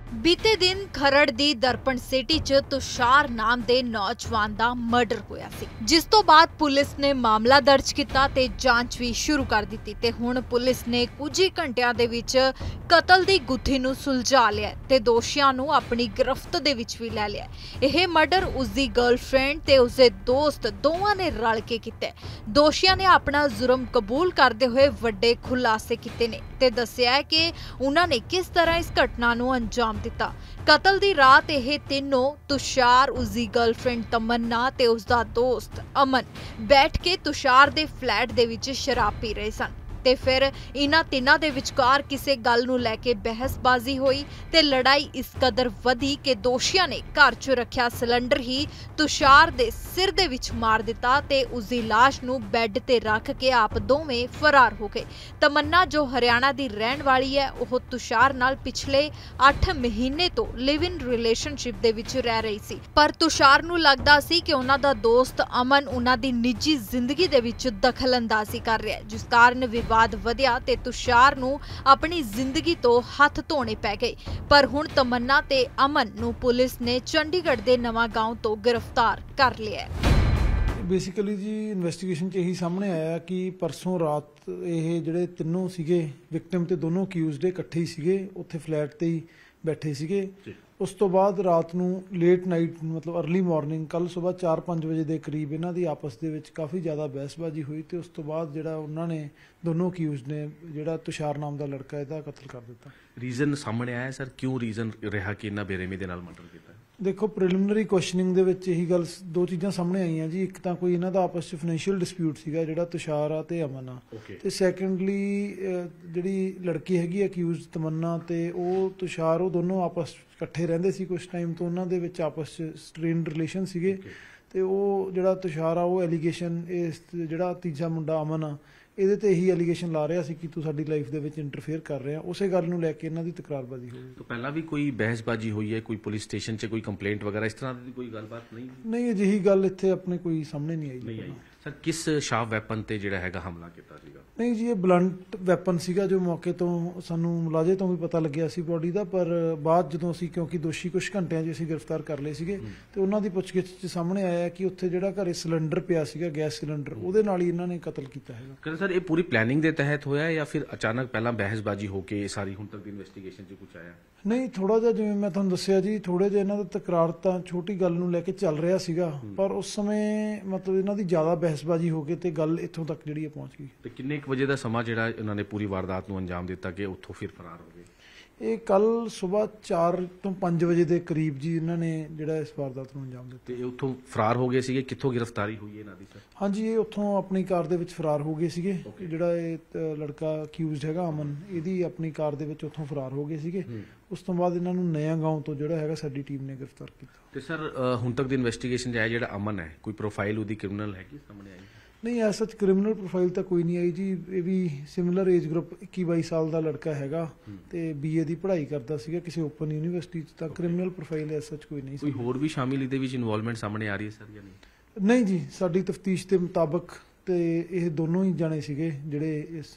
बीते दिन खरड़ दी दर्पण सिटी च तुषार नाम दे नौजवान दा मर्डर होया सी, जिस तो बाद पुलिस ने मामला दर्ज किया ते जांच भी शुरू कर दी ते हुण पुलिस ने कुछ ही घंटियां दे विच कतल दी गुत्थी नूं सुलझा लिया ते दोषियां नूं अपनी गिरफ्त दे विच भी लै लिया। यह मर्डर उसदी गर्लफ्रेंड ते उसदे दोस्त दोवां ने रल के कीता। दोषियां ने अपना जुर्म कबूल करदे होए वड्डे खुलासे कीते ने ते दस्सिया है कि उन्हां ने किस तरह इस घटना नूं अंजाम दिता। कतल दी रात यह तीनों तुषार, उसकी गर्लफ्रेंड तमन्ना ते उसदा दोस्त अमन बैठ के तुषार दे फ्लैट दे विच शराब पी रहे सन ते फिर इन्हां तिन्हां दे विचकार किसे गल नूं लैके बहसबाजी होई ते लड़ाई इस कदर वधी कि दोषियां ने घर च रखिया सिलेंडर ही तुषार दे सिर दे विच मार दिता ते उसदी लाश नूं बैड ते रख के आप दोवें फरार हो गए। तमन्ना जो हरियाणा दी रहण वाली है, ओह तुषार नाल पिछले 8 महीने तो लिव इन रिलेशनशिप दे विच रह रही सी, पर तुषार नूं लगदा सी कि उन्हां दा दोस्त अमन उन्हां दी निजी जिंदगी दे विच दखलअंदाजी कर रिहा है, जिस कारण विवाद वधिया ते तुषार नूं अपनी जिंदगी तो हथ धोने पै गए। पर हुण तमन्ना ते अमन नूं पुलिस ने चंडीगढ़ दे नवांगांव तो गिरफ्तार कर लिया है। बेसिकली जी इन्वेस्टिगेशन च यही सामने आया कि परसों रात ये ਜਿਹੜੇ ਤਿੰਨੋਂ ਸੀਗੇ ਵਿਕਟਿਮ ਤੇ ਦੋਨੋਂ ਅਕਿਊਜ਼ਡ ਇਕੱਠੇ ਹੀ ਸੀਗੇ, ਉੱਥੇ ਫਲੈਟ ਤੇ ਹੀ ਬੈਠੇ ਸੀਗੇ। ਉਸ ਤੋਂ ਬਾਅਦ ਰਾਤ ਨੂੰ ਲੇਟ ਨਾਈਟ ਮਤਲਬ अर्ਲੀ ਮਾਰਨਿੰਗ ਕੱਲ ਸਵੇਰ 4-5 ਵਜੇ ਦੇ ਕਰੀਬ ਇਹਨਾਂ ਦੀ ਆਪਸ ਦੇ ਵਿੱਚ ਕਾਫੀ ਜ਼ਿਆਦਾ ਬਹਿਸਬਾਜ਼ੀ ਹੋਈ ਤੇ ਉਸ ਤੋਂ ਬਾਅਦ ਜਿਹੜਾ ਉਹਨਾਂ ਨੇ ਦੋਨੋਂ ਅਕਿਊਜ਼ਡ ਨੇ ਜਿਹੜਾ ਤੁਸ਼ਾਰ ਨਾਮ ਦਾ ਲੜਕਾ ਇਹਦਾ ਕਤਲ ਕਰ ਦਿੱਤਾ। ਰੀਜ਼ਨ ਸਾਹਮਣੇ ਆਇਆ ਸਰ, ਕਿਉਂ ਰੀਜ਼ਨ ਰਿਹਾ ਕਿ ਇਹਨਾਂ ਬੇਰਹਿਮੀ ਦੇ ਨਾਲ ਮਰਡਰ ਕੀਤਾ? देखो प्रिलिमिनरी क्वेश्चनिंग ਦੇ ਵਿੱਚ ਇਹੀ ਗੱਲ ਦੋ ਚੀਜ਼ਾਂ ਸਾਹਮਣੇ ਆਈਆਂ ਜੀ। ਇੱਕ ਤਾਂ ਕੋਈ ਇਹਨਾਂ ਦਾ ਆਪਸ ਵਿੱਚ ਫਾਈਨੈਂਸ਼ੀਅਲ ਡਿਸਪਿਊਟ ਸੀਗਾ ਜਿਹੜਾ ਤੁਸ਼ਾਰ ਆ ਤੇ ਅਮਨ ਆ, ਤੇ ਸੈਕੰਡਲੀ ਜਿਹੜੀ ਲੜਕੀ ਹੈਗੀ ਅਕਿਊਜ਼ਡ ਤਮੰਨਾ ਤੇ ਉਹ ਤੁਸ਼ਾਰ, ਉਹ ਦੋਨੋਂ ਆਪਸ ਇਕੱਠੇ ਰਹਿੰਦੇ ਸੀ ਕੁਝ ਟਾਈਮ ਤੋਂ, ਉਹਨਾਂ ਦੇ ਵਿੱਚ ਆਪਸ ਵਿੱਚ ਸਟ੍ਰੇਨਡ ਰਿਲੇਸ਼ਨ ਸੀਗੇ। ਤੇ ਉਹ ਜਿਹੜਾ ਤੁਸ਼ਾਰ ਆ ਉਹ ਐਲੀਗੇਸ਼ਨ ਇਸ ਜਿਹੜਾ ਤੀਜਾ ਮੁੰਡਾ ਅਮਨ ਆ ਇਹਦੇ ਤੇ ਇਹੀ ਐਲੀਗੇਸ਼ਨ ਲਾ ਰਿਹਾ ਸੀ ਕਿ ਤੂੰ ਸਾਡੀ ਲਾਈਫ ਦੇ ਵਿੱਚ ਇੰਟਰਫੇਅਰ ਕਰ ਰਿਹਾ। ਉਸੇ ਗੱਲ ਨੂੰ ਲੈ ਕੇ ਇਹਨਾਂ ਦੀ ਤਕਰਾਰਬਾਜ਼ੀ ਹੋਈ। तो पहला भी कोई बहसबाजी हुई है, कोई पुलिस स्टेशन से कोई कंप्लेंट वगैरह इस तरह की कोई गलबात नहीं? नहीं अजिही गल इत्थे अपने कोई सामने नहीं आई। सर किस शार्प वैपन ते जिहड़ा हैगा हमला कीता सीगा? नहीं जी, ये ਬਲੰਟ ਵੈਪਨ ਸੀਗਾ ਜੋ ਮੌਕੇ ਤੋਂ ਸਾਨੂੰ ਮੁਲਾਜ਼ੇ ਤੋਂ ਵੀ ਪਤਾ ਲੱਗਿਆ ਸੀ ਬੋਡੀ ਦਾ, ਪਰ ਬਾਅਦ ਜਦੋਂ ਅਸੀਂ ਕਿਉਂਕਿ ਦੋਸ਼ੀ ਕੁਝ ਘੰਟਿਆਂ 'ਚ ਅਸੀਂ ਗ੍ਰਿਫਤਾਰ ਕਰ ਲਏ ਸੀਗੇ ਤੇ ਉਹਨਾਂ ਦੀ ਪੁੱਛਗਿੱਛ 'ਚ ਸਾਹਮਣੇ ਆਇਆ ਕਿ ਉੱਥੇ ਜਿਹੜਾ ਘਰੇ ਸਿਲੰਡਰ ਪਿਆ ਸੀਗਾ, ਗੈਸ ਸਿਲੰਡਰ, ਉਹਦੇ ਨਾਲ ਹੀ ਇਹਨਾਂ ਨੇ ਕਤਲ ਕੀਤਾ ਹੈਗਾ। ਕਹਿੰਦੇ ਸਰ ਇਹ ਪੂਰੀ ਪਲੈਨਿੰਗ ਦੇ ਤਹਿਤ ਹੋਇਆ ਜਾਂ ਫਿਰ ਅਚਾਨਕ ਪਹਿਲਾਂ ਬਹਿਸਬਾਜੀ ਹੋ ਕੇ ਸਾਰੀ ਹੁਣ ਤੱਕ ਦੀ ਇਨਵੈਸਟੀਗੇਸ਼ਨ 'ਚ ਕੁਝ ਆਇਆ? ਨਹੀਂ, ਥੋੜਾ ਜਿਹਾ ਜਿਵੇਂ ਮੈਂ ਤੁਹਾਨੂੰ ਦੱਸਿਆ ਜੀ, ਥੋੜੇ ਜਿਹਾ ਇਹਨਾਂ ਦਾ ਤਕਰਾਰ ਤਾਂ ਛੋਟੀ ਗੱਲ ਨੂੰ ਲੈ ਕੇ ਚੱਲ ਰਿਹਾ ਸੀਗਾ, ਪਰ ਉਸ ਸਮੇਂ ਮਤਲਬ ਇਹਨਾਂ ਦੀ ਜ਼ਿਆਦਾ ਬਹਿਸਬਾਜ਼ੀ ਹੋ ਕੇ ਤੇ ਗੱਲ ਇੱਥੋਂ ਤੱਕ ਜਿਹੜੀ ਪਹੁੰਚ ਗਈ। ਤੇ ਕਿੰਨੇ ਕੁ ਵਜੇ ਦਾ ਸਮਾਂ ਜਿਹੜਾ ਇਹਨਾਂ ਨੇ ਪੂਰੀ ਵਾਰਦਾਤ ਨੂੰ ਅੰਜਾਮ ਦਿੱਤਾ ਕਿ ਉੱਥੋਂ ਫਿਰ ਫਰਾਰ ਹੋ ਗਏ? ਇਹ ਕੱਲ ਸਵੇਰ 4 ਤੋਂ 5 ਵਜੇ ਦੇ ਕਰੀਬ ਜੀ ਇਹਨਾਂ ਨੇ ਜਿਹੜਾ ਇਸ ਵਾਰਦਾਤ ਨੂੰ ਅੰਜਾਮ ਦਿੱਤਾ। ਤੇ ਇਹ ਉੱਥੋਂ ਫਰਾਰ ਹੋ ਗਏ ਸੀਗੇ, ਕਿੱਥੋਂ ਗ੍ਰਿਫਤਾਰੀ ਹੋਈ ਹੈ ਇਹਨਾਂ ਦੀ ਸਰ? ਹਾਂਜੀ, ਇਹ ਉੱਥੋਂ ਆਪਣੀ ਕਾਰ ਦੇ ਵਿੱਚ ਫਰਾਰ ਹੋ ਗਏ ਸੀਗੇ। ਜਿਹੜਾ ਇਹ ਲੜਕਾ ਅਕਿਊਜ਼ਡ ਹੈਗਾ ਅਮਨ, ਇਹਦੀ ਆਪਣੀ ਕਾਰ ਦੇ ਵਿੱਚ ਉੱਥੋਂ ਫਰਾਰ ਹੋ ਗਏ ਸੀਗੇ। ਉਸ ਤੋਂ ਬਾਅਦ ਇਹਨਾਂ ਨੂੰ ਨਵਾਂਗਾਂਵ ਤੋਂ ਜਿਹੜਾ ਹੈਗਾ ਸਾਡੀ ਟੀਮ ਨੇ ਗ੍ਰਿਫਤਾਰ ਕੀਤਾ। ਤੇ ਸਰ ਹੁਣ ਤੱਕ ਦੀ ਇਨਵੈਸਟੀਗੇਸ਼ਨ 'ਚ ਆਇਆ ਜਿਹੜਾ ਅਮਨ ਹੈ, ਕੋਈ ਪ੍ਰੋਫਾਈਲ ਉਹਦੀ ਕ੍ਰਿਮੀਨਲ ਹੈਗੀ ਸਾਹਮਣੇ ਆਈ? नहीं, ऐसा क्रिमिनल प्रोफाइल तो कोई नहीं आई जी। ये भी सिमिलर एज ग्रुप 21-22 साल का लड़का हैगा ते BA की पढ़ाई करता सीगा किसी ओपन यूनिवर्सिटी च। क्रिमिनल प्रोफाइल ऐसा कोई नहीं। कोई होर भी शामिल ਇਹਦੇ ਵਿੱਚ ਇਨਵੋਲਵਮੈਂਟ ਸਾਹਮਣੇ ਆ ਰਹੀ ਹੈ ਸਰ ਜਾਂ ਨਹੀਂ? नहीं जी, साडी तफ्तीश के मुताबिक ਤੇ ਇਹ ਦੋਨੋਂ ਹੀ ਜਾਣੇ ਸੀਗੇ ਜਿਹੜੇ ਇਸ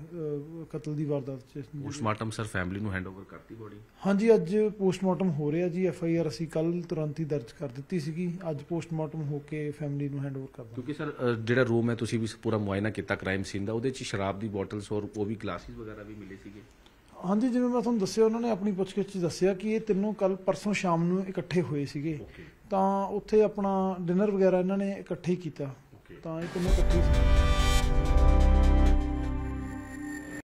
ਕਤਲ ਦੀ ਵਾਰਦਾਤ 'ਚ। ਪੋਸਟਮਾਰਟਮ ਸਰ ਫੈਮਿਲੀ ਨੂੰ ਹੈਂਡਓਵਰ ਕਰਤੀ ਬੋਡੀ? ਹਾਂਜੀ, ਅੱਜ ਪੋਸਟਮਾਰਟਮ ਹੋ ਰਿਹਾ ਜੀ। FIR ਅਸੀਂ ਕੱਲ ਤੁਰੰਤ ਹੀ ਦਰਜ ਕਰ ਦਿੱਤੀ ਸੀਗੀ। ਅੱਜ ਪੋਸਟਮਾਰਟਮ ਹੋ ਕੇ ਫੈਮਿਲੀ ਨੂੰ ਹੈਂਡਓਵਰ ਕਰ ਦਾਂਗੇ। ਕਿਉਂਕਿ ਸਰ ਜਿਹੜਾ ਰੂਮ ਹੈ ਤੁਸੀਂ ਵੀ ਪੂਰਾ ਮੁਆਇਨਾ ਕੀਤਾ ਕ੍ਰਾਈਮ ਸੀਨ ਦਾ, ਉਹਦੇ 'ਚ ਸ਼ਰਾਬ ਦੀ ਬੋਟਲਸ ਔਰ ਉਹ ਵੀ ਗਲਾਸਿਸ ਵਗੈਰਾ ਵੀ ਮਿਲੇ ਸੀਗੇ? ਹਾਂਜੀ, ਜਿਵੇਂ ਮੈਂ ਤੁਹਾਨੂੰ ਦੱਸਿਆ, ਉਹਨਾਂ ਨੇ ਆਪਣੀ ਪੁੱਛਗਿੱਛ 'ਚ ਦੱਸਿਆ ਕਿ ਇਹ ਤਿੰਨੋਂ ਕੱਲ ਪਰਸੋਂ ਸ਼ਾਮ ਨੂੰ ਇਕੱਠੇ ਹੋਏ ਸੀਗੇ, ਤਾਂ ਉੱਥੇ ਆਪਣਾ ਡਿਨਰ ਵਗੈਰਾ ਇਹਨਾਂ ਨੇ ਇਕੱਠੇ ਹੀ ਕੀਤਾ, ਤਾਂ ਇਹ ਤਿੰਨੋਂ ਇਕੱਠੇ ਸੀ।